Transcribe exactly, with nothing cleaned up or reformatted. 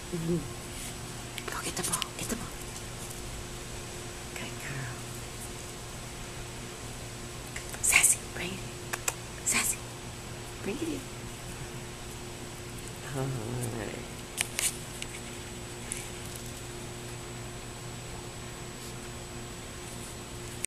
Mm-hmm. Go get the ball. Get the ball. Good girl. Sassy, bring it in. Sassy, bring it in. All right.